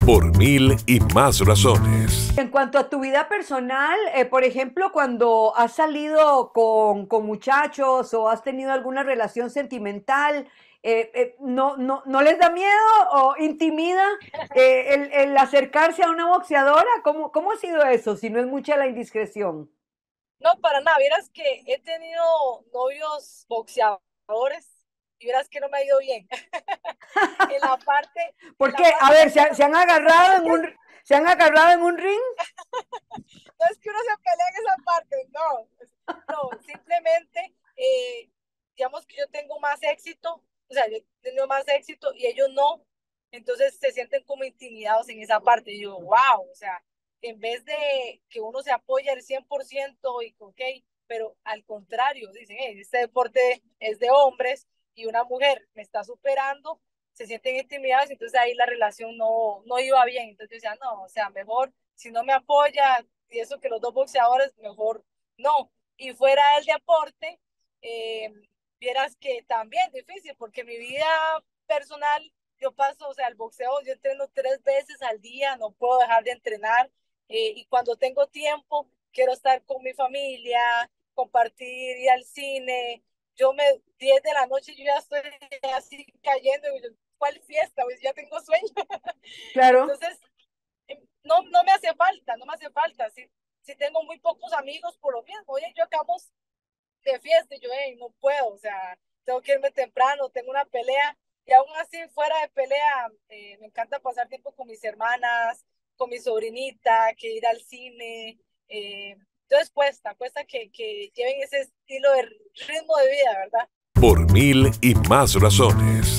Por mil y más razones. En cuanto a tu vida personal, por ejemplo, cuando has salido con muchachos o has tenido alguna relación sentimental, ¿no les da miedo o intimida el acercarse a una boxeadora? ¿Cómo ha sido eso, si no es mucha la indiscreción? No, para nada. Vieras que he tenido novios boxeadores y vieras que no me ha ido bien. En la parte, en Porque, la a parte ver, de se han agarrado se han agarrado en un ring. no es que uno se pelea en esa parte, no. No, simplemente, digamos que yo tengo más éxito, o sea, yo he tenido más éxito y ellos no. Entonces se sienten como intimidados en esa parte. Y yo, wow, o sea, en vez de que uno se apoye al 100% y ok, pero al contrario, dicen, hey, este deporte es de hombres y una mujer me está superando, se sienten intimidados, entonces ahí la relación no iba bien. Entonces yo decía, no, o sea, mejor si no me apoya y eso que los dos boxeadores, mejor no. Y fuera del deporte, eh, vieras que también difícil, porque mi vida personal, yo paso, o sea, el boxeo, yo entreno 3 veces al día, no puedo dejar de entrenar, y cuando tengo tiempo, quiero estar con mi familia, compartir, ir al cine. 10 de la noche, yo ya estoy así cayendo, y yo, ¿cuál fiesta? Pues ya tengo sueño. Claro. Entonces, no me hace falta, no me hace falta. Si tengo muy pocos amigos por lo mismo, oye, yo acabamos de fiesta y yo, hey, no puedo, o sea, tengo que irme temprano, tengo una pelea. Y aún así, fuera de pelea, me encanta pasar tiempo con mis hermanas, con mi sobrinita, que ir al cine. Entonces cuesta que lleven ese estilo de ritmo de vida, ¿verdad? Por mil y más razones.